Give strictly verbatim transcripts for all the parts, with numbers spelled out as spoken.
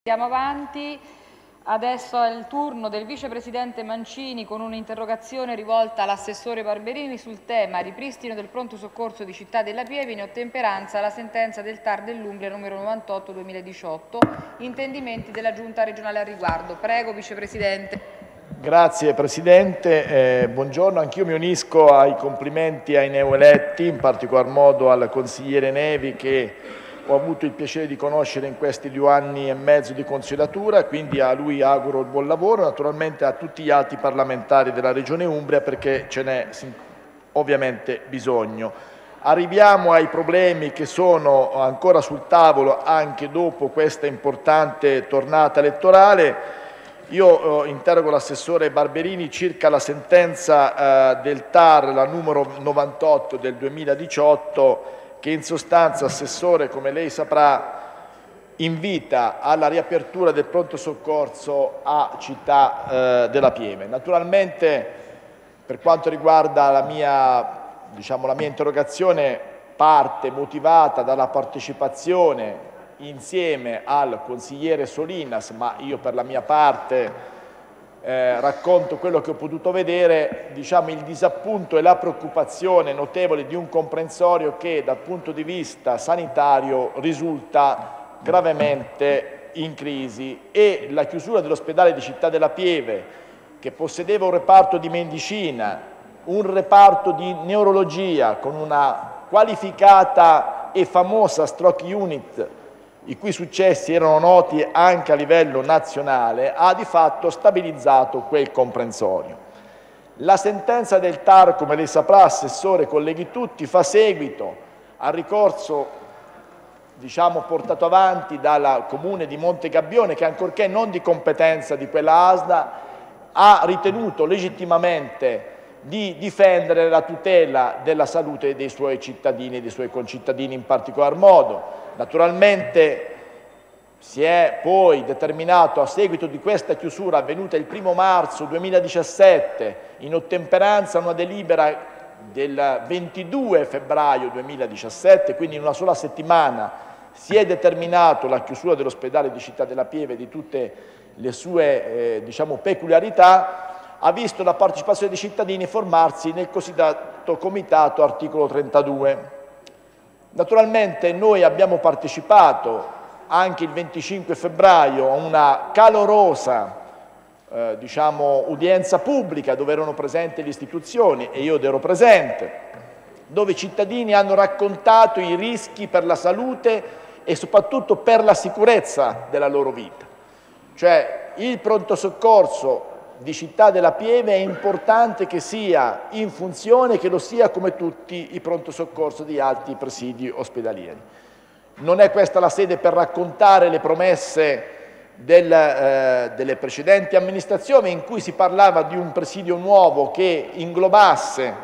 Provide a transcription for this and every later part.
Andiamo avanti, adesso è il turno del vicepresidente Mancini con un'interrogazione rivolta all'assessore Barberini sul tema ripristino del pronto soccorso di Città della Pieve in ottemperanza alla sentenza del T A R dell'Umbria numero novantotto duemiladiciotto. Intendimenti della Giunta regionale al riguardo. Prego, vicepresidente. Grazie Presidente, eh, buongiorno, anch'io mi unisco ai complimenti ai neoeletti, in particolar modo al consigliere Nevi che ho avuto il piacere di conoscere in questi due anni e mezzo di consigliatura, quindi a lui auguro il buon lavoro, naturalmente a tutti gli altri parlamentari della Regione Umbria perché ce n'è ovviamente bisogno. Arriviamo ai problemi che sono ancora sul tavolo anche dopo questa importante tornata elettorale. Io eh, interrogo l'assessore Barberini circa la sentenza eh, del T A R, la numero novantotto del duemiladiciotto, che in sostanza, Assessore, come lei saprà, invita alla riapertura del pronto soccorso a Città eh, della Pieve. Naturalmente, per quanto riguarda la mia, diciamo, la mia interrogazione, parte motivata dalla partecipazione insieme al consigliere Solinas, ma io per la mia parte Eh, racconto quello che ho potuto vedere, diciamo il disappunto e la preoccupazione notevole di un comprensorio che dal punto di vista sanitario risulta gravemente in crisi e la chiusura dell'ospedale di Città della Pieve, che possedeva un reparto di medicina, un reparto di neurologia con una qualificata e famosa stroke unit i cui successi erano noti anche a livello nazionale, ha di fatto stabilizzato quel comprensorio. La sentenza del T A R, come lei saprà, Assessore, colleghi tutti, fa seguito al ricorso diciamo, portato avanti dal Comune di Montegabbione che, ancorché non di competenza di quella A S D A, ha ritenuto legittimamente di difendere la tutela della salute dei suoi cittadini e dei suoi concittadini in particolar modo. Naturalmente si è poi determinato, a seguito di questa chiusura avvenuta il primo marzo duemiladiciassette, in ottemperanza a una delibera del ventidue febbraio duemiladiciassette, quindi in una sola settimana si è determinato la chiusura dell'ospedale di Città della Pieve e di tutte le sue eh, diciamo, peculiarità, ha visto la partecipazione dei cittadini formarsi nel cosiddetto Comitato articolo trentadue. Naturalmente noi abbiamo partecipato anche il venticinque febbraio a una calorosa eh, diciamo, udienza pubblica dove erano presenti le istituzioni e io ero presente, dove i cittadini hanno raccontato i rischi per la salute e soprattutto per la sicurezza della loro vita. Cioè il pronto soccorso di Città della Pieve è importante che sia in funzione, che lo sia come tutti i pronto soccorso di altri presidi ospedalieri. Non è questa la sede per raccontare le promesse del, eh, delle precedenti amministrazioni in cui si parlava di un presidio nuovo che inglobasse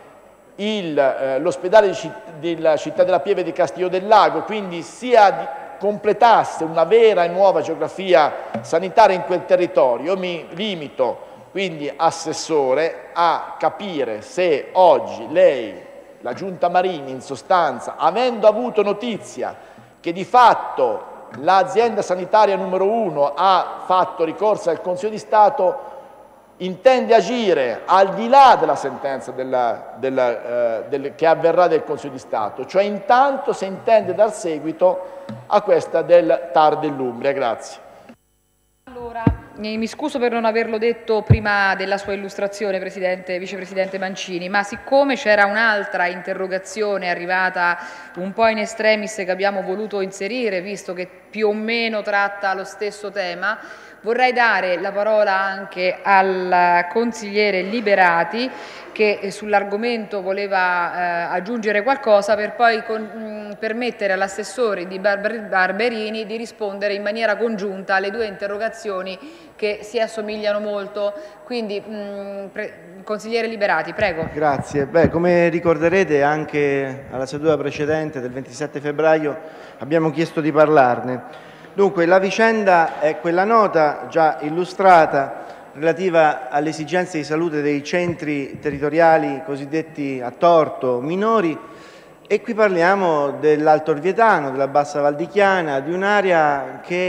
eh, l'ospedale della Città della Pieve di Castiglio del Lago, quindi sia di, completasse una vera e nuova geografia sanitaria in quel territorio. Io mi limito quindi, Assessore, a capire se oggi lei, la Giunta Marini in sostanza, avendo avuto notizia che di fatto l'azienda sanitaria numero uno ha fatto ricorso al Consiglio di Stato, intende agire al di là della sentenza della, della, eh, del, che avverrà del Consiglio di Stato, cioè intanto se intende dar seguito a questa del T A R dell'Umbria. Grazie. Allora, mi scuso per non averlo detto prima della sua illustrazione, Presidente, Vicepresidente Mancini, ma siccome c'era un'altra interrogazione arrivata un po' in extremis che abbiamo voluto inserire, visto che più o meno tratta lo stesso tema, vorrei dare la parola anche al consigliere Liberati che sull'argomento voleva eh, aggiungere qualcosa per poi con, mh, permettere all'assessore di Barber Barberini di rispondere in maniera congiunta alle due interrogazioni che si assomigliano molto. Quindi, mh, consigliere Liberati, prego. Grazie. Beh, come ricorderete anche alla seduta precedente del ventisette febbraio abbiamo chiesto di parlarne. Dunque, la vicenda è quella nota, già illustrata, relativa alle esigenze di salute dei centri territoriali cosiddetti a torto minori, e qui parliamo dell'Alto Orvietano, della Bassa Valdichiana, di un'area che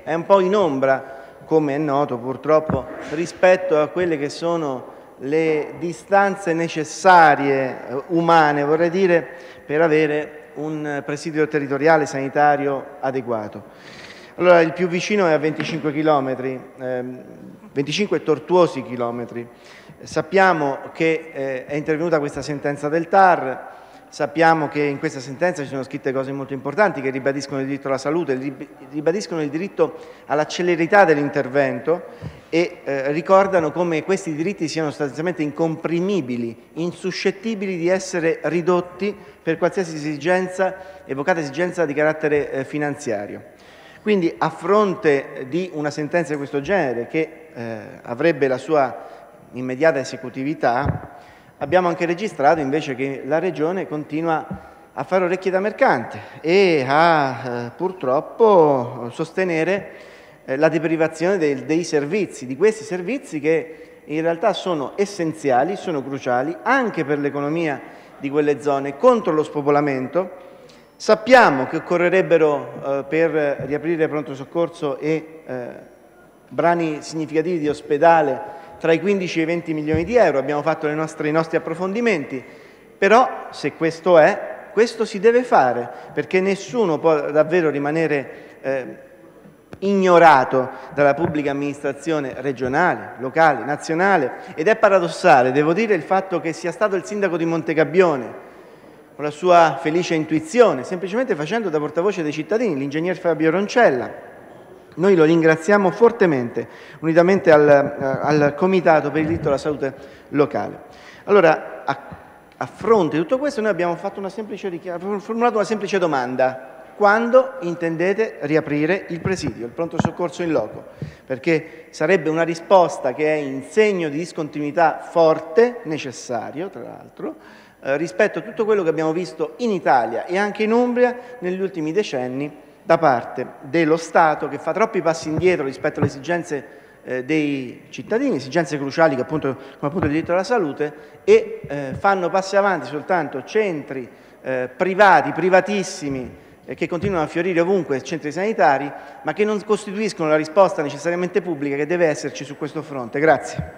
è un po' in ombra, come è noto purtroppo, rispetto a quelle che sono le distanze necessarie, umane vorrei dire, per avere un presidio territoriale sanitario adeguato. Allora, il più vicino è a venticinque chilometri, ehm, venticinque tortuosi chilometri. Sappiamo che eh, è intervenuta questa sentenza del T A R, sappiamo che in questa sentenza ci sono scritte cose molto importanti che ribadiscono il diritto alla salute, ribadiscono il diritto alla celerità dell'intervento e eh, ricordano come questi diritti siano sostanzialmente incomprimibili, insuscettibili di essere ridotti per qualsiasi esigenza, evocata esigenza di carattere eh, finanziario. Quindi, a fronte di una sentenza di questo genere che eh, avrebbe la sua immediata esecutività, abbiamo anche registrato invece che la Regione continua a fare orecchie da mercante e a eh, purtroppo sostenere eh, la deprivazione dei, dei servizi, di questi servizi che in realtà sono essenziali, sono cruciali anche per l'economia di quelle zone, contro lo spopolamento. Sappiamo che occorrerebbero eh, per riaprire pronto soccorso e eh, brani significativi di ospedale tra i quindici e i venti milioni di euro, abbiamo fatto le nostre, i nostri approfondimenti, però se questo è, questo si deve fare, perché nessuno può davvero rimanere eh, ignorato dalla pubblica amministrazione regionale, locale, nazionale, ed è paradossale, devo dire, il fatto che sia stato il sindaco di Montegabbione, con la sua felice intuizione, semplicemente facendo da portavoce dei cittadini, l'ingegner Fabio Roncella. Noi lo ringraziamo fortemente, unitamente al, al Comitato per il diritto alla salute locale. Allora, a, a fronte di tutto questo, noi abbiamo fatto una semplice formulato una semplice domanda. Quando intendete riaprire il presidio, il pronto soccorso in loco? Perché sarebbe una risposta che è in segno di discontinuità forte, necessario tra l'altro, eh, rispetto a tutto quello che abbiamo visto in Italia e anche in Umbria negli ultimi decenni da parte dello Stato, che fa troppi passi indietro rispetto alle esigenze eh, dei cittadini, esigenze cruciali che appunto, come appunto il diritto alla salute, e eh, fanno passi avanti soltanto centri eh, privati, privatissimi, eh, che continuano a fiorire ovunque, centri sanitari, ma che non costituiscono la risposta necessariamente pubblica che deve esserci su questo fronte. Grazie.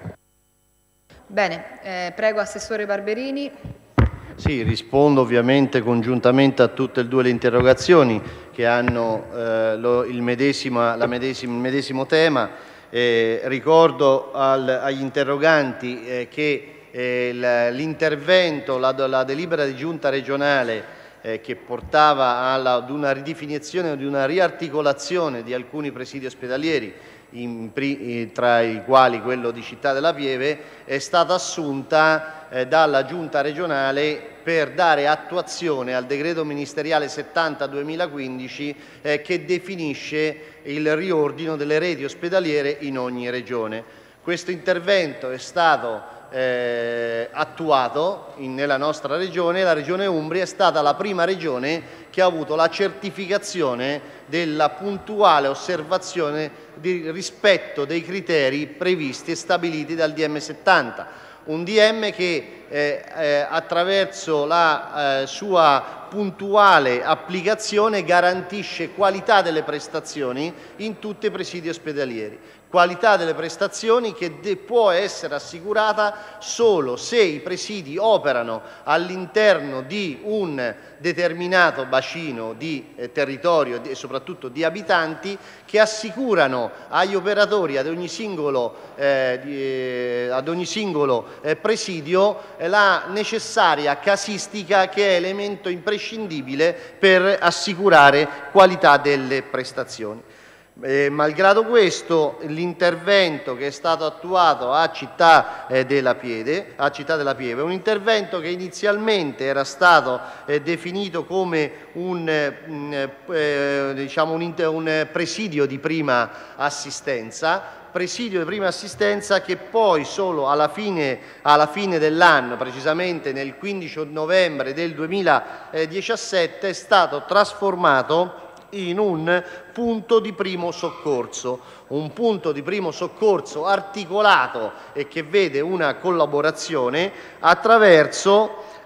Bene, eh, prego Assessore Barberini. Sì, rispondo ovviamente congiuntamente a tutte e due le interrogazioni che hanno eh, lo, il, medesimo, la medesimo, il medesimo tema. Eh, ricordo al, agli interroganti eh, che eh, l'intervento, la, la delibera di giunta regionale eh, che portava alla, ad una ridefinizione o di una riarticolazione di alcuni presidi ospedalieri, In, tra i quali quello di Città della Pieve, è stata assunta eh, dalla Giunta regionale per dare attuazione al decreto ministeriale settanta duemilaquindici eh, che definisce il riordino delle reti ospedaliere in ogni regione. Questo intervento è stato eh, attuato in, nella nostra regione. La regione Umbria è stata la prima regione che ha avuto la certificazione della puntuale osservazione di rispetto dei criteri previsti e stabiliti dal D M settanta, un D M che eh, eh, attraverso la eh, sua puntuale applicazione garantisce qualità delle prestazioni in tutti i presidi ospedalieri. Qualità delle prestazioni che può essere assicurata solo se i presidi operano all'interno di un determinato bacino di eh, territorio e soprattutto di abitanti, che assicurano agli operatori ad ogni singolo, eh, di, eh, ad ogni singolo eh, presidio eh, la necessaria casistica, che è elemento imprescindibile per assicurare qualità delle prestazioni. Eh, malgrado questo, l'intervento che è stato attuato a Città, eh, della Pieve, a Città della Pieve è un intervento che inizialmente era stato eh, definito come un, eh, diciamo un, un presidio di prima assistenza, presidio di prima assistenza che poi solo alla fine, alla fine dell'anno, precisamente nel quindici novembre del duemiladiciassette, è stato trasformato in un punto di primo soccorso, un punto di primo soccorso articolato e che vede una collaborazione attraverso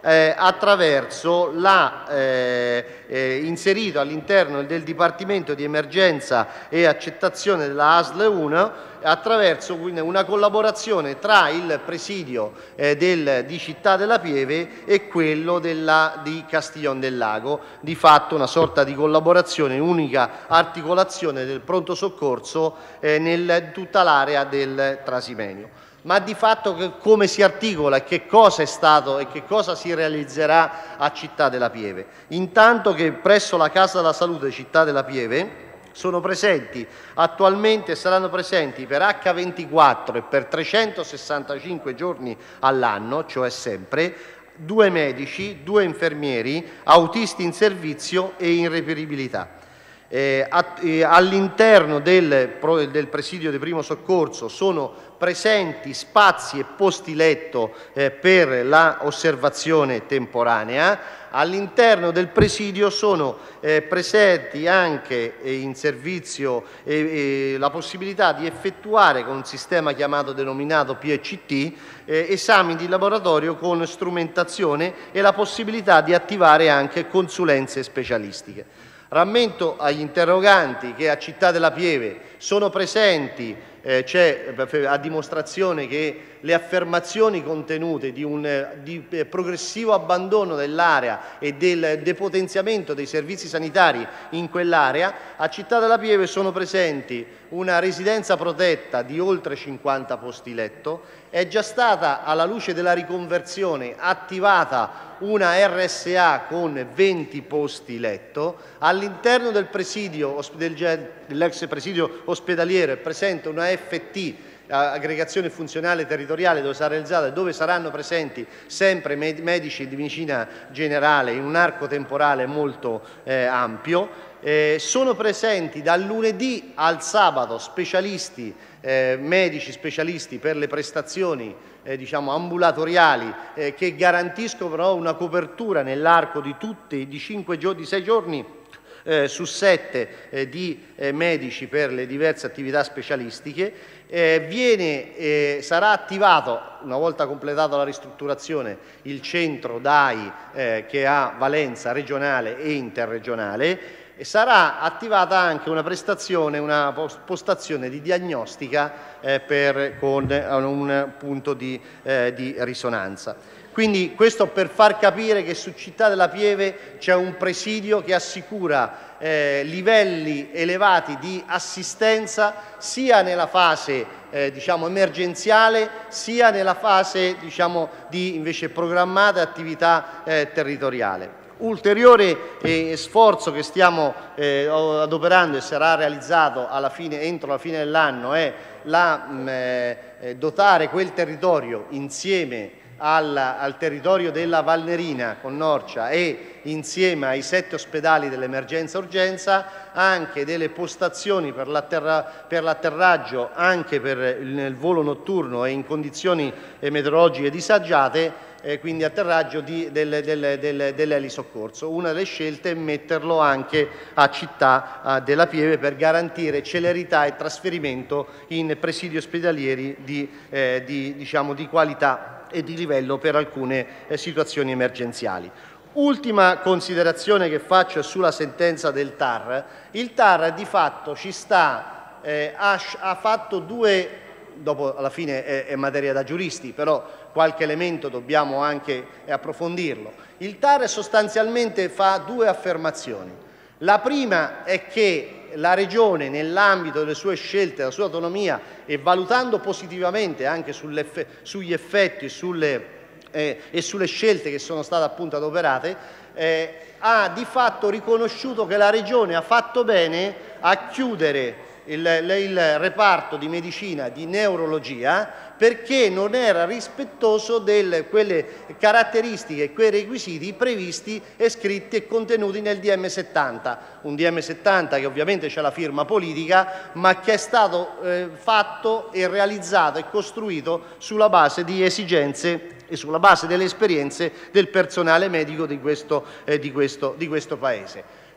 eh, attraverso la eh, eh, inserito all'interno del Dipartimento di Emergenza e Accettazione della A S L uno, attraverso una collaborazione tra il presidio eh, del, di Città della Pieve e quello della, di Castiglion del Lago, di fatto una sorta di collaborazione, unica articolazione del pronto soccorso eh, in tutta l'area del Trasimenio. Ma di fatto che, come si articola e che cosa è stato e che cosa si realizzerà a Città della Pieve? Intanto che presso la Casa della Salute Città della Pieve sono presenti attualmente e saranno presenti per acca ventiquattro e per trecentosessantacinque giorni all'anno, cioè sempre, due medici, due infermieri, autisti in servizio e in reperibilità. Eh, eh, all'interno del, del presidio di primo soccorso sono presenti spazi e posti letto eh, per l'osservazione temporanea. All'interno del presidio sono eh, presenti anche eh, in servizio eh, eh, la possibilità di effettuare con un sistema chiamato denominato P E C T eh, esami di laboratorio con strumentazione e la possibilità di attivare anche consulenze specialistiche. Rammento agli interroganti che a Città della Pieve sono presenti, eh, c'è a dimostrazione che le affermazioni contenute di un di progressivo abbandono dell'area e del depotenziamento dei servizi sanitari in quell'area, a Città della Pieve sono presenti una residenza protetta di oltre cinquanta posti letto, è già stata alla luce della riconversione attivata una R S A con venti posti letto, all'interno del presidio, dell'ex presidio ospedaliero è presente una F T, aggregazione funzionale territoriale, dove sarà realizzata e dove saranno presenti sempre medici di medicina generale in un arco temporale molto eh, ampio. Eh, sono presenti dal lunedì al sabato specialisti, eh, medici specialisti per le prestazioni eh, diciamo ambulatoriali eh, che garantiscono però una copertura nell'arco di tutti di cinque giorni, di sei giorni Eh, su sette eh, di eh, medici per le diverse attività specialistiche. Eh, viene, eh, sarà attivato, una volta completata la ristrutturazione, il centro D A I eh, che ha valenza regionale e interregionale, e sarà attivata anche una prestazione, una postazione di diagnostica eh, per, con un punto di, eh, di risonanza. Quindi questo per far capire che su Città della Pieve c'è un presidio che assicura eh, livelli elevati di assistenza sia nella fase eh, diciamo emergenziale sia nella fase diciamo di invece programmata attività eh, territoriale. Ulteriore eh, sforzo che stiamo eh, adoperando e sarà realizzato alla fine, entro la fine dell'anno è la, mh, eh, dotare quel territorio insieme Al, al territorio della Valnerina con Norcia e insieme ai sette ospedali dell'emergenza urgenza anche delle postazioni per l'atterraggio anche per il, nel volo notturno e in condizioni meteorologiche disagiate, eh, quindi atterraggio di, del, del, del, dell'elisoccorso. Una delle scelte è metterlo anche a Città eh, della Pieve per garantire celerità e trasferimento in presidi ospedalieri di, eh, di, diciamo, di qualità e di livello per alcune eh, situazioni emergenziali. Ultima considerazione che faccio è sulla sentenza del T A R. Il T A R di fatto ci sta, eh, ha, ha fatto due, dopo alla fine è, è materia da giuristi, però qualche elemento dobbiamo anche approfondirlo. Il T A R sostanzialmente fa due affermazioni. La prima è che la Regione, nell'ambito delle sue scelte, della sua autonomia e valutando positivamente anche sugli effetti e sulle, eh, e sulle scelte che sono state appunto adoperate, eh, ha di fatto riconosciuto che la Regione ha fatto bene a chiudere il, il reparto di medicina di neurologia perché non era rispettoso di quelle caratteristiche e quei requisiti previsti e scritti e contenuti nel D M settanta, un D M settanta che ovviamente c'è la firma politica ma che è stato eh, fatto e realizzato e costruito sulla base di esigenze e sulla base delle esperienze del personale medico di questo, eh, di questo, di questo Paese.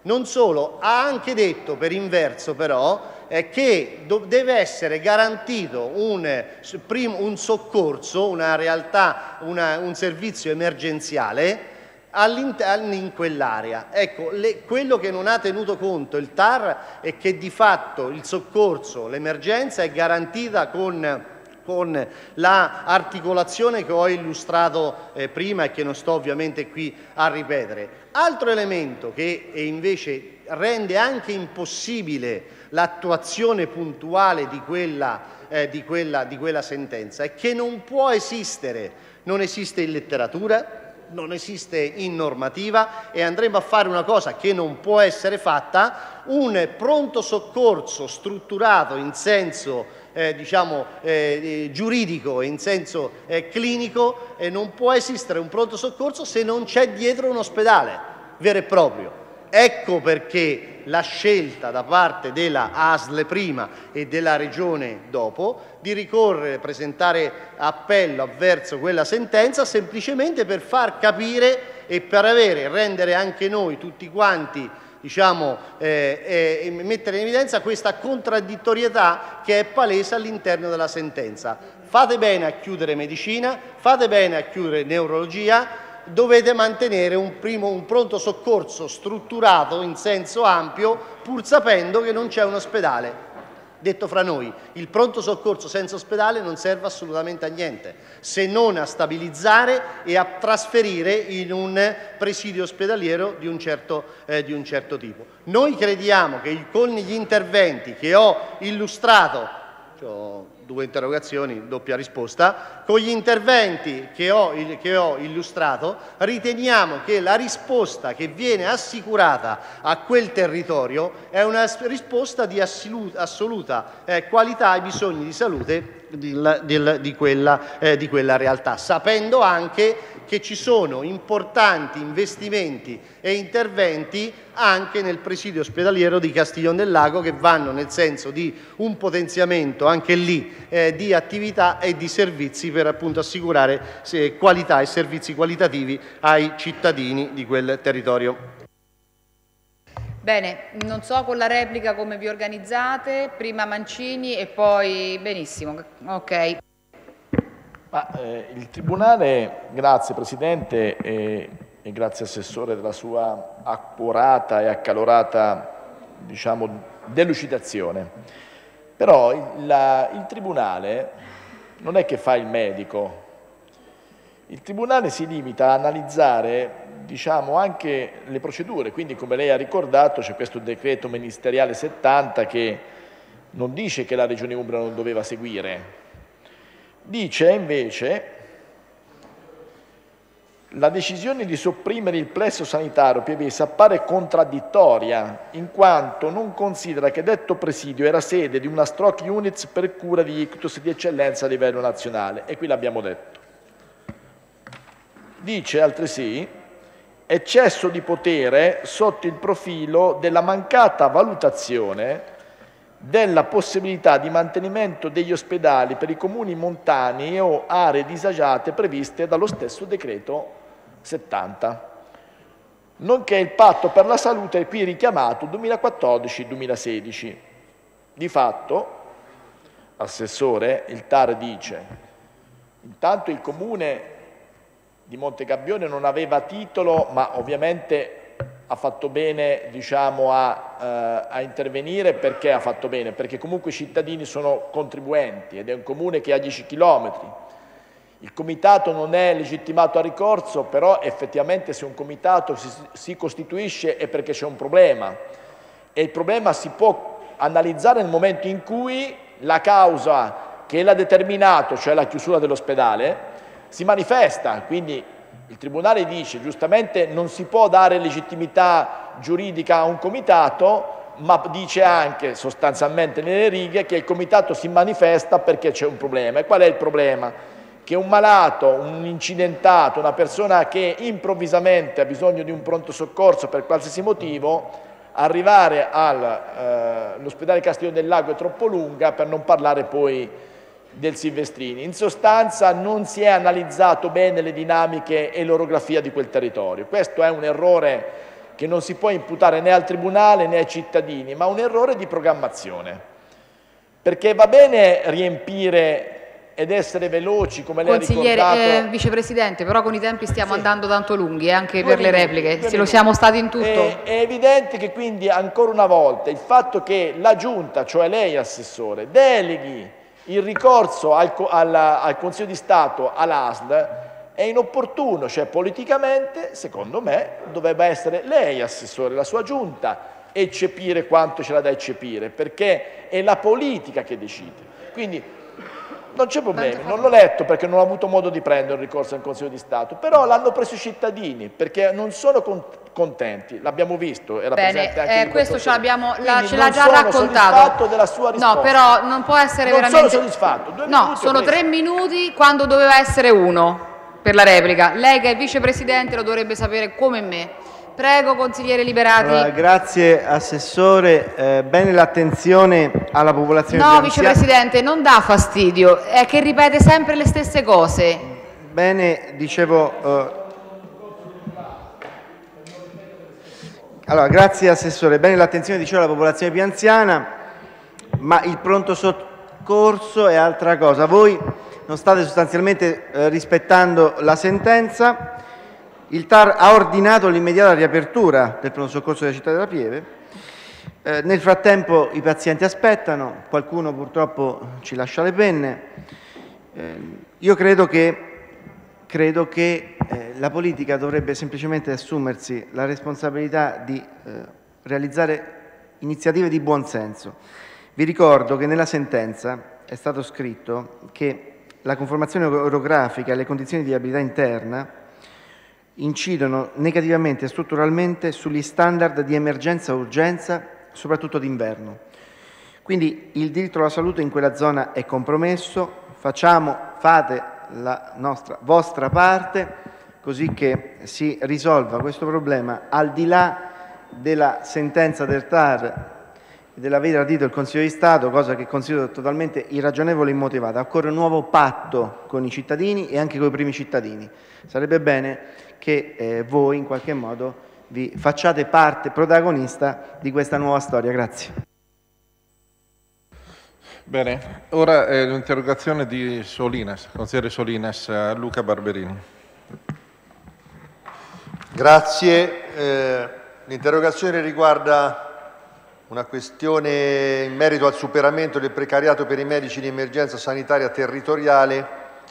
Non solo, ha anche detto per inverso però eh, che deve essere garantito un, un soccorso, una realtà, una, un servizio emergenziale in quell'area. Ecco, le, quello che non ha tenuto conto il T A R è che di fatto il soccorso, l'emergenza è garantita con con l'articolazione che ho illustrato eh, prima e che non sto ovviamente qui a ripetere. Altro elemento che invece rende anche impossibile l'attuazione puntuale di quella, eh, di, quella, di quella sentenza è che non può esistere, non esiste in letteratura, non esiste in normativa e andremo a fare una cosa che non può essere fatta, un pronto soccorso strutturato in senso eh, diciamo eh, giuridico e in senso eh, clinico, e non può esistere un pronto soccorso se non c'è dietro un ospedale vero e proprio. Ecco perché la scelta da parte della A S L prima e della Regione dopo di ricorrere, presentare appello avverso quella sentenza semplicemente per far capire e per avere, rendere anche noi tutti quanti, diciamo, eh, eh, mettere in evidenza questa contraddittorietà che è palese all'interno della sentenza. Fate bene a chiudere medicina, fate bene a chiudere neurologia, dovete mantenere un, primo, un pronto soccorso strutturato in senso ampio, pur sapendo che non c'è un ospedale. Detto fra noi, il pronto soccorso senza ospedale non serve assolutamente a niente, se non a stabilizzare e a trasferire in un presidio ospedaliero di un certo, eh, di un certo tipo. Noi crediamo che con gli interventi che ho illustrato, cioè, due interrogazioni, doppia risposta, con gli interventi che ho, che ho illustrato riteniamo che la risposta che viene assicurata a quel territorio è una risposta di assoluta, assoluta eh, qualità ai bisogni di salute di, di, di, quella, eh, di quella realtà, sapendo anche che ci sono importanti investimenti e interventi anche nel presidio ospedaliero di Castiglione del Lago che vanno nel senso di un potenziamento anche lì eh, di attività e di servizi per appunto assicurare se, qualità e servizi qualitativi ai cittadini di quel territorio. Bene, non so con la replica come vi organizzate, prima Mancini e poi benissimo, ok. Ma, eh, il Tribunale, grazie Presidente e, e grazie Assessore della sua accurata e accalorata, diciamo, delucidazione, però il, la, il Tribunale non è che fa il medico, il Tribunale si limita a analizzare, diciamo, anche le procedure, quindi come lei ha ricordato c'è questo decreto ministeriale settanta che non dice che la Regione Umbria non doveva seguire. Dice invece la decisione di sopprimere il plesso sanitario Pievese appare contraddittoria in quanto non considera che detto presidio era sede di una stroke units per cura di ictus di eccellenza a livello nazionale e qui l'abbiamo detto. Dice altresì eccesso di potere sotto il profilo della mancata valutazione della possibilità di mantenimento degli ospedali per i comuni montani o aree disagiate previste dallo stesso decreto settanta, nonché il patto per la salute qui richiamato duemilaquattordici duemilasedici. Di fatto, Assessore, il T A R dice intanto il comune di Montegabbione non aveva titolo, ma ovviamente ha fatto bene, diciamo, a, eh, a intervenire. Perché ha fatto bene? Perché comunque i cittadini sono contribuenti ed è un comune che ha dieci chilometri. Il comitato non è legittimato a ricorso, però effettivamente se un comitato si, si costituisce è perché c'è un problema e il problema si può analizzare nel momento in cui la causa che l'ha determinato, cioè la chiusura dell'ospedale, si manifesta. Quindi il Tribunale dice giustamente non si può dare legittimità giuridica a un comitato, ma dice anche sostanzialmente nelle righe che il comitato si manifesta perché c'è un problema. E qual è il problema? Che un malato, un incidentato, una persona che improvvisamente ha bisogno di un pronto soccorso per qualsiasi motivo, arrivare all'ospedale eh, Castiglione del Lago è troppo lunga, per non parlare poi del Silvestrini. In sostanza non si è analizzato bene le dinamiche e l'orografia di quel territorio. Questo è un errore che non si può imputare né al Tribunale né ai cittadini, ma un errore di programmazione. Perché va bene riempire ed essere veloci, come lei ha Consigliere, ricordato. eh, Vicepresidente, però con i tempi stiamo Sì. andando tanto lunghi, eh, anche Due per le minuti, repliche, due se lo minuti. siamo stati in tutto. È, è evidente che quindi, ancora una volta, il fatto che la Giunta, cioè lei Assessore, deleghi il ricorso al, al, al Consiglio di Stato all'A S L è inopportuno, cioè politicamente, secondo me, dovrebbe essere lei Assessore, la sua Giunta, eccepire quanto ce l'ha da eccepire, perché è la politica che decide. Quindi non c'è problema, non l'ho letto perché non ho avuto modo di prendere il ricorso al Consiglio di Stato, però l'hanno preso i cittadini perché non sono contenti, l'abbiamo visto, era Bene, presente anche eh, in questo ce, l'abbiamo, la, ce l'ha già sono raccontato. soddisfatto della sua risposta. No, però non può essere non veramente... sono soddisfatto. Due no, minuti sono ho preso. tre minuti quando doveva essere uno per la replica. Lei che è Vicepresidente lo dovrebbe sapere come me. Prego, consigliere Liberati. Allora, grazie Assessore, eh, bene l'attenzione alla popolazione No, più anziana. Vicepresidente, non dà fastidio, è che ripete sempre le stesse cose. Bene, dicevo... eh, allora, grazie Assessore, bene l'attenzione, dicevo, alla popolazione più anziana, ma il pronto soccorso è altra cosa. Voi non state sostanzialmente eh, rispettando la sentenza. Il T A R ha ordinato l'immediata riapertura del pronto soccorso della città della Pieve. Eh, nel frattempo i pazienti aspettano, qualcuno purtroppo ci lascia le penne. Eh, io credo che, credo che eh, la politica dovrebbe semplicemente assumersi la responsabilità di eh, realizzare iniziative di buon senso. Vi ricordo che nella sentenza è stato scritto che la conformazione orografica e le condizioni di viabilità interna incidono negativamente e strutturalmente sugli standard di emergenza-urgenza, soprattutto d'inverno. Quindi il diritto alla salute in quella zona è compromesso, facciamo, fate la nostra, vostra parte, così che si risolva questo problema al di là della sentenza del T A R e dell'aver tradito il Consiglio di Stato, cosa che considero totalmente irragionevole e immotivata. Occorre un nuovo patto con i cittadini e anche con i primi cittadini. Sarebbe bene che eh, voi in qualche modo vi facciate parte protagonista di questa nuova storia. Grazie. Bene, ora è l'interrogazione di Solinas, consigliere Solinas, a Luca Barberini. Grazie. Eh, l'interrogazione riguarda una questione in merito al superamento del precariato per i medici di emergenza sanitaria territoriale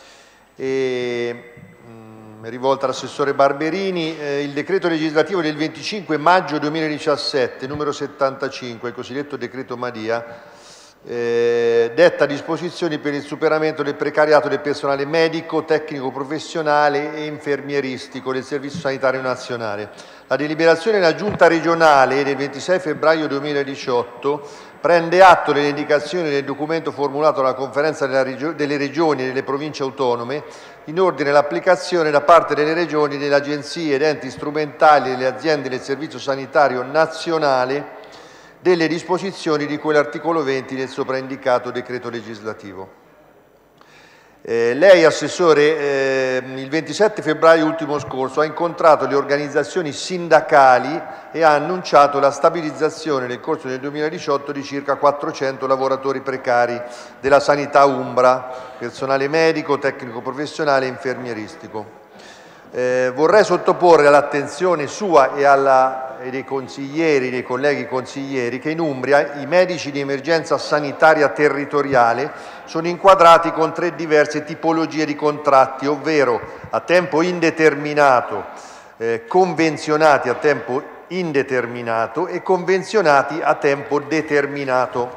e rivolta all'assessore Barberini. Eh, il decreto legislativo del venticinque maggio duemiladiciassette, numero settantacinque, il cosiddetto decreto Madia, eh, detta disposizioni per il superamento del precariato del personale medico, tecnico professionale e infermieristico del Servizio Sanitario Nazionale. La deliberazione della Giunta regionale del ventisei febbraio duemiladiciotto prende atto delle indicazioni del documento formulato dalla Conferenza delle Regioni e delle Province Autonome in ordine all'applicazione da parte delle Regioni, delle agenzie ed enti strumentali delle aziende del Servizio Sanitario Nazionale delle disposizioni di cui l'articolo venti del sopraindicato decreto legislativo. Eh, lei, Assessore, eh, il ventisette febbraio ultimo scorso ha incontrato le organizzazioni sindacali e ha annunciato la stabilizzazione nel corso del duemiladiciotto di circa quattrocento lavoratori precari della sanità umbra, personale medico, tecnico professionale e infermieristico. Eh, vorrei sottoporre all'attenzione sua e, alla, e dei consiglieri, dei colleghi consiglieri, che in Umbria i medici di emergenza sanitaria territoriale sono inquadrati con tre diverse tipologie di contratti, ovvero a tempo indeterminato, eh, convenzionati a tempo indeterminato e convenzionati a tempo determinato.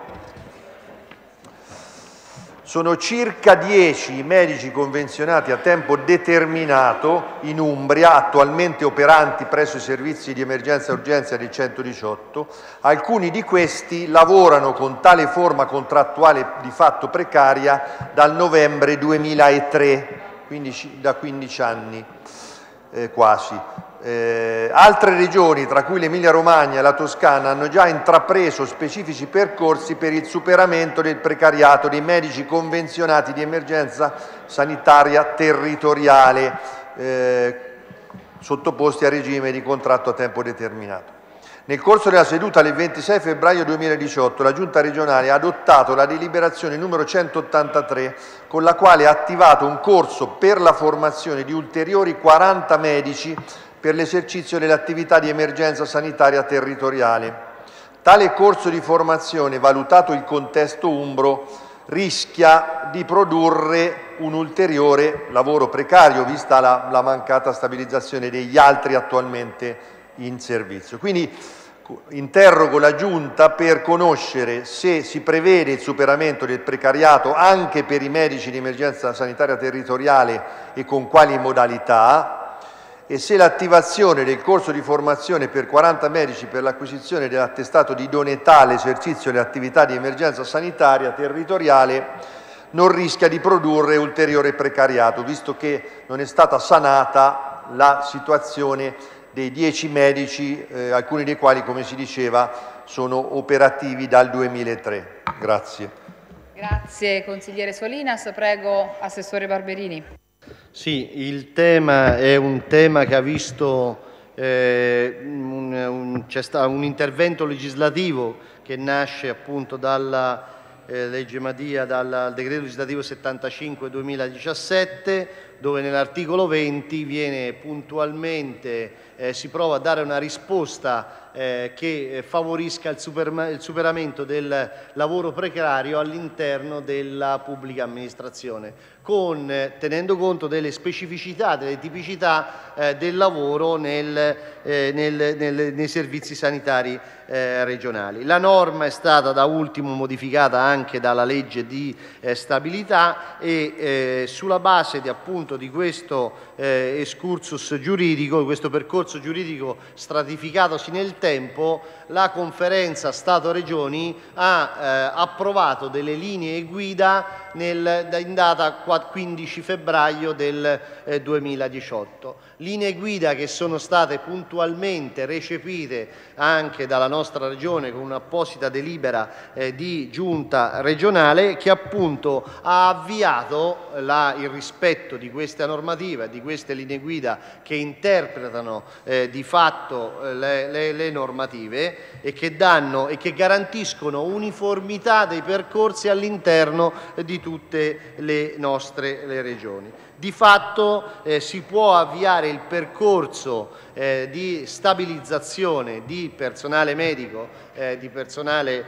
Sono circa dieci i medici convenzionati a tempo determinato in Umbria, attualmente operanti presso i servizi di emergenza e urgenza del centodiciotto. Alcuni di questi lavorano con tale forma contrattuale di fatto precaria dal novembre duemilatré, quindi da quindici anni eh, quasi. Eh, altre regioni, tra cui l'Emilia Romagna e la Toscana, hanno già intrapreso specifici percorsi per il superamento del precariato dei medici convenzionati di emergenza sanitaria territoriale. Eh, sottoposti a regime di contratto a tempo determinato. Nel corso della seduta del ventisei febbraio duemiladiciotto la Giunta regionale ha adottato la deliberazione numero centottantatré con la quale ha attivato un corso per la formazione di ulteriori quaranta medici per l'esercizio delle attività di emergenza sanitaria territoriale. Tale corso di formazione, valutato il contesto umbro, rischia di produrre un ulteriore lavoro precario, vista la, la mancata stabilizzazione degli altri attualmente in servizio. Quindi interrogo la Giunta per conoscere se si prevede il superamento del precariato anche per i medici di emergenza sanitaria territoriale e con quali modalità, e se l'attivazione del corso di formazione per quaranta medici per l'acquisizione dell'attestato di idoneità all'esercizio delle attività di emergenza sanitaria territoriale non rischia di produrre ulteriore precariato, visto che non è stata sanata la situazione dei dieci medici, eh, alcuni dei quali, come si diceva, sono operativi dal duemilatré. Grazie. Grazie consigliere Solinas. Prego Assessore Barberini. Sì, il tema è un tema che ha visto eh, un, un, c'è stato un intervento legislativo che nasce appunto dalla eh, legge Madia, dal decreto legislativo settantacinque duemiladiciassette, dove nell'articolo venti viene puntualmente eh, si prova a dare una risposta eh, che favorisca il, super, il superamento del lavoro precario all'interno della pubblica amministrazione, con, eh, tenendo conto delle specificità, delle tipicità eh, del lavoro nel, eh, nel, nel, nei servizi sanitari eh, regionali. La norma è stata da ultimo modificata anche dalla legge di eh, stabilità e eh, sulla base di appunto di questo eh, excursus giuridico, di questo percorso giuridico stratificatosi nel tempo, la Conferenza Stato-Regioni ha eh, approvato delle linee guida nel, in data quindici febbraio del eh, duemiladiciotto. Linee guida che sono state puntualmente recepite anche dalla nostra Regione con un'apposita delibera eh, di giunta regionale che appunto ha avviato la, il rispetto di questa normativa, di queste linee guida che interpretano eh, di fatto eh, le, le, le normative e che danno e che garantiscono uniformità dei percorsi all'interno eh, di tutte le nostre le regioni. Di fatto eh, si può avviare il percorso eh, di stabilizzazione di personale medico, eh, di personale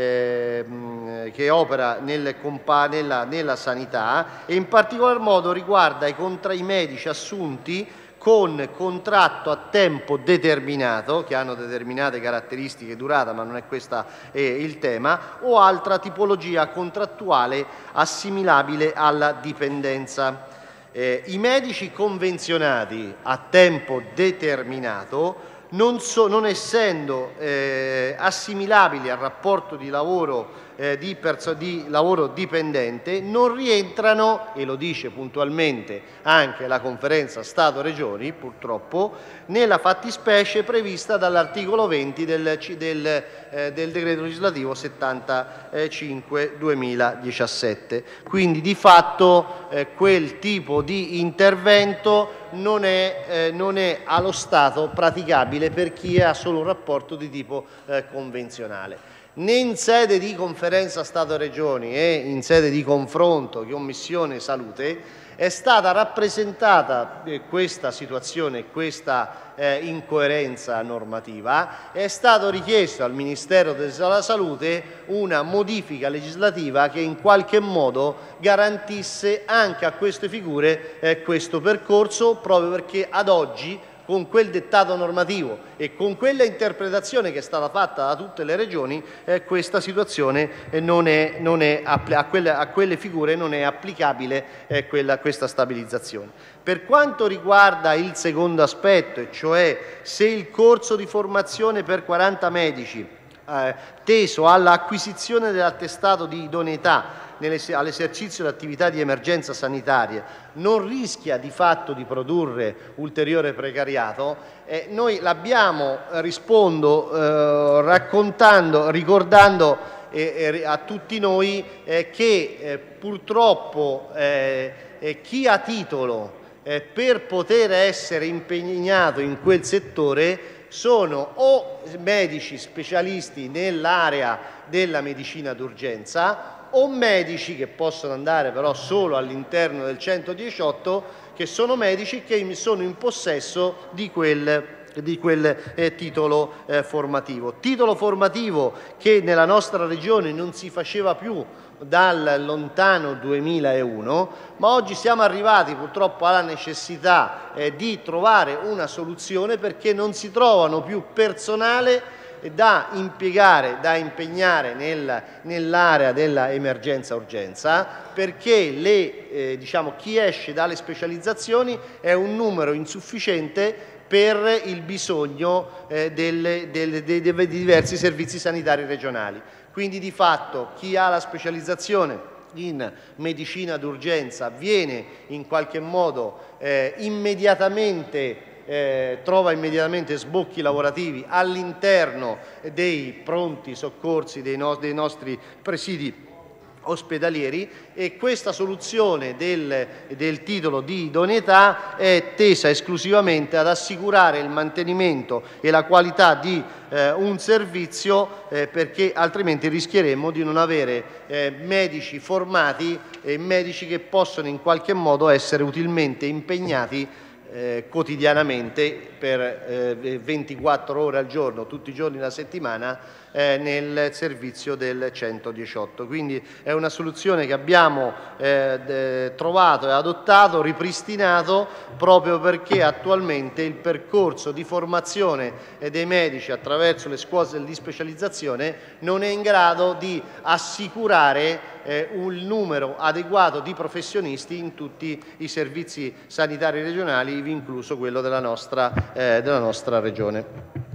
eh, che opera nel compa nella, nella sanità e in particolar modo riguarda i, contra i medici assunti con contratto a tempo determinato, che hanno determinate caratteristiche e durata, ma non è questo eh, il tema, o altra tipologia contrattuale assimilabile alla dipendenza. Eh, I medici convenzionati a tempo determinato, non, so, non essendo eh, assimilabili al rapporto di lavoro, eh, di, di lavoro dipendente, non rientrano, e lo dice puntualmente anche la Conferenza Stato-Regioni, purtroppo, nella fattispecie prevista dall'articolo venti del, del, eh, del decreto legislativo settantacinque duemiladiciassette. Quindi di fatto eh, quel tipo di intervento non è, eh, non è allo Stato praticabile per chi ha solo un rapporto di tipo eh, convenzionale. Né in sede di Conferenza Stato-Regioni e in sede di confronto Commissione Salute è stata rappresentata eh, questa situazione, questa eh, incoerenza normativa. È stato richiesto al Ministero della Salute una modifica legislativa che in qualche modo garantisse anche a queste figure eh, questo percorso, proprio perché ad oggi, con quel dettato normativo e con quella interpretazione che è stata fatta da tutte le regioni, eh, questa situazione eh, non è, non è a, quelle, a quelle figure non è applicabile eh, quella, questa stabilizzazione. Per quanto riguarda il secondo aspetto, e cioè se il corso di formazione per quaranta medici eh, teso all'acquisizione dell'attestato di idoneità all'esercizio di attività di emergenza sanitaria non rischia di fatto di produrre ulteriore precariato, eh, noi l'abbiamo, rispondo, eh, raccontando, ricordando eh, a tutti noi eh, che eh, purtroppo eh, eh, chi ha titolo eh, per poter essere impegnato in quel settore sono o medici specialisti nell'area della medicina d'urgenza o medici che possono andare però solo all'interno del centodiciotto, che sono medici che sono in possesso di quel di quel eh, titolo eh, formativo. Titolo formativo che nella nostra regione non si faceva più dal lontano duemilauno, ma oggi siamo arrivati purtroppo alla necessità eh, di trovare una soluzione, perché non si trovano più personale da impiegare, da impegnare nel, nell'area dell'emergenza urgenza, perché le, eh, diciamo, chi esce dalle specializzazioni è un numero insufficiente per il bisogno eh, delle, delle, dei, dei diversi servizi sanitari regionali. Quindi di fatto chi ha la specializzazione in medicina d'urgenza viene in qualche modo eh, immediatamente eh, trova immediatamente sbocchi lavorativi all'interno dei pronti soccorsi dei, no dei nostri presidi ospedalieri, e questa soluzione del, del titolo di idoneità è tesa esclusivamente ad assicurare il mantenimento e la qualità di eh, un servizio, eh, perché altrimenti rischieremmo di non avere eh, medici formati e medici che possono in qualche modo essere utilmente impegnati Eh, quotidianamente per eh, ventiquattro ore al giorno, tutti i giorni della settimana, eh, nel servizio del centodiciotto. Quindi è una soluzione che abbiamo eh, trovato e adottato, ripristinato, proprio perché attualmente il percorso di formazione dei medici attraverso le scuole di specializzazione non è in grado di assicurare eh, un numero adeguato di professionisti in tutti i servizi sanitari regionali, incluso quello della nostra, eh, della nostra regione.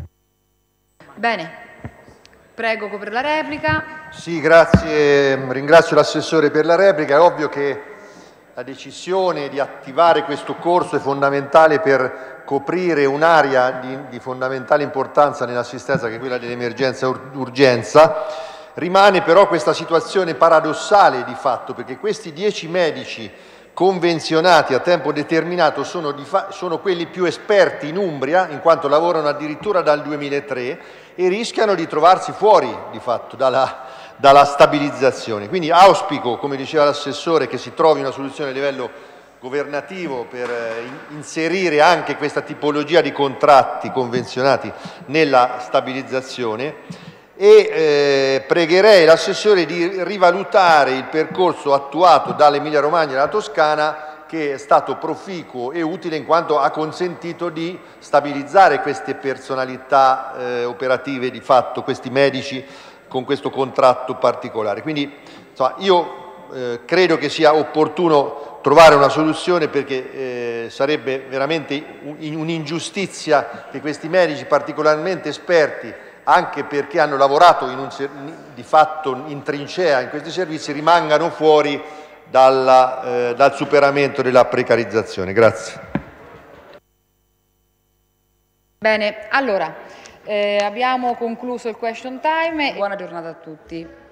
Bene, prego per la replica. Sì, grazie, ringrazio l'assessore per la replica. È ovvio che la decisione di attivare questo corso è fondamentale per coprire un'area di, di fondamentale importanza nell'assistenza, che è quella dell'emergenza urgenza. Rimane però questa situazione paradossale di fatto, perché questi dieci medici convenzionati a tempo determinato sono, di fa sono quelli più esperti in Umbria, in quanto lavorano addirittura dal duemilatré, e rischiano di trovarsi fuori di fatto dalla, dalla stabilizzazione. Quindi auspico, come diceva l'assessore, che si trovi una soluzione a livello governativo per eh, inserire anche questa tipologia di contratti convenzionati nella stabilizzazione, e eh, pregherei l'assessore di rivalutare il percorso attuato dall'Emilia Romagna e dalla Toscana, che è stato proficuo e utile in quanto ha consentito di stabilizzare queste personalità eh, operative, di fatto questi medici con questo contratto particolare. Quindi insomma, io eh, credo che sia opportuno trovare una soluzione, perché eh, sarebbe veramente un'ingiustizia che questi medici particolarmente esperti, anche perché hanno lavorato in un, di fatto in trincea in questi servizi, rimangano fuori dalla, eh, dal superamento della precarizzazione. Grazie. Bene, allora eh, abbiamo concluso il question time. Buona giornata a tutti.